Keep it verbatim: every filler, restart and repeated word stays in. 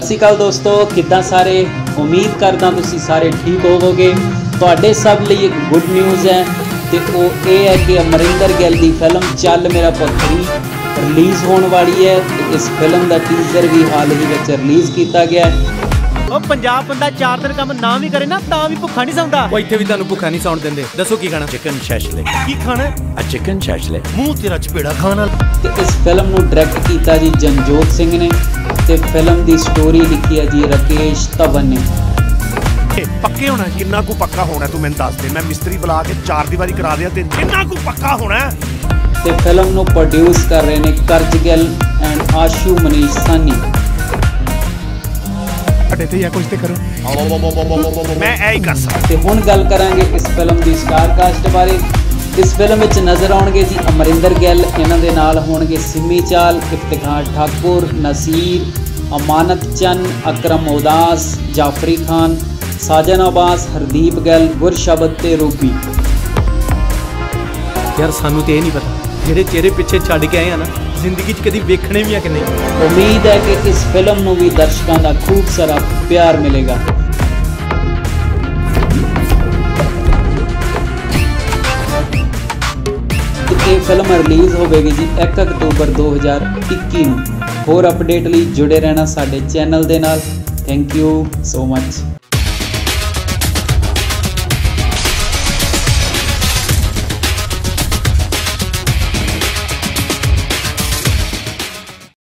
श्री अकाल दोस्तों, किद्दां सारे। उम्मीद करदा तुसीं सारे ठीक होवोगे। तुहाडे सब लई एक गुड न्यूज़ है तो वो ये है कि अमरिंदर गिल की फिल्म चल मेरा पुत्त रिलीज़ होने वाली है। तो इस फिल्म का टीजर भी हाल ही में रिलीज़ किया गया है। ਉਹ ਪੰਜਾਬ ਬੰਦਾ ਚਾਰ ਦਿਨ ਕੰਮ ਨਾ ਵੀ ਕਰੇ ਨਾ ਤਾਂ ਵੀ ਭੁੱਖਾ ਨਹੀਂ ਸੌਂਦਾ। ਉਹ ਇੱਥੇ ਵੀ ਤੁਹਾਨੂੰ ਭੁੱਖਾ ਨਹੀਂ ਸੌਣ ਦਿੰਦੇ। ਦੱਸੋ ਕੀ ਖਾਣਾ? ਚਿਕਨ ਸ਼ੈਸ਼ਲੇ। ਕੀ ਖਾਣਾ? ਆ ਚਿਕਨ ਸ਼ੈਸ਼ਲੇ। ਮੂੰਹ ਤੇਰਾ ਚਪੇੜਾ ਖਾਣ ਵਾਲਾ। ਤੇ ਇਸ ਫਿਲਮ ਨੂੰ ਡਾਇਰੈਕਟ ਕੀਤਾ ਜੀ ਜਨਜੋਤ ਸਿੰਘ ਨੇ ਤੇ ਫਿਲਮ ਦੀ ਸਟੋਰੀ ਲਿਖੀ ਹੈ ਜੀ ਰਾਕੇਸ਼ ਧਵਨ ਨੇ। ਪੱਕੇ ਹੋਣਾ ਕਿੰਨਾ ਕੁ ਪੱਕਾ ਹੋਣਾ ਤੂੰ ਮੈਨੂੰ ਦੱਸ ਦੇ। ਮੈਂ ਮਿਸਤਰੀ ਬੁਲਾ ਕੇ ਚਾਰ ਦੀਵਾਰੀ ਕਰਾ ਦਿਆਂ ਤੇ ਕਿੰਨਾ ਕੁ ਪੱਕਾ ਹੋਣਾ। ਤੇ ਫਿਲਮ ਨੂੰ ਪ੍ਰੋਡਿਊਸ ਕਰ ਰਹੇ ਨੇ ਕਰਜ ਗਿੱਲ ਐਂਡ ਆਸ਼ੂ ਮਨੀਸ਼ ਸਾਨੀ। ਤੇ ਜਾਂ ਕੁਝ ਤੇ ਕਰੋ ਮੈਂ ਐ ਹੀ ਕਰ ਸਕਦਾ। ਤੇ ਹੁਣ ਗੱਲ ਕਰਾਂਗੇ ਇਸ ਫਿਲਮ ਦੀ ਸਟਾਰ ਕਾਸਟ ਬਾਰੇ। ਇਸ ਫਿਲਮ ਵਿੱਚ ਨਜ਼ਰ ਆਉਣਗੇ ਜੀ ਅਮਰਿੰਦਰ ਗਿੱਲ, ਇਹਨਾਂ ਦੇ ਨਾਲ ਹੋਣਗੇ ਸਿੰਮੀ ਚਾਲ, ਇਫਤਿਖਾਰ ਠਾਕੁਰ, ਨਸੀਰ, ਅਮਾਨਤ ਚੰਨ, ਅਕਰਮ ਉਦਾਸ, ਜਾਫਰੀ ਖਾਨ, ਸਾਜਨ ਅਬਾਸ, ਹਰਦੀਪ ਗਿੱਲ, ਗੁਰਸ਼ਬਦ ਤੇ ਰੂਬੀ। ਯਾਰ ਸਾਨੂੰ ਤੇ ਇਹ ਨਹੀਂ ਪਤਾ ਜਿਹੜੇ ਚਿਹਰੇ ਪਿੱਛੇ ਛੱਡ ਕੇ ਆਏ ਆ ਨਾ ਜ਼ਿੰਦਗੀ 'ਚ ਕਦੀ ਵੇਖਣੇ ਵੀ ਆ ਕਿ ਨਹੀਂ। उम्मीद है कि इस फिल्म ਨੂੰ भी दर्शकों का खूब सारा प्यार मिलेगा। ये फिल्म रिलीज़ होगी जी एक अक्तूबर दो हज़ार इक्की ਨੂੰ। होर अपडेट ਲਈ जुड़े रहना साडे चैनल दे नाल। Thank you so much.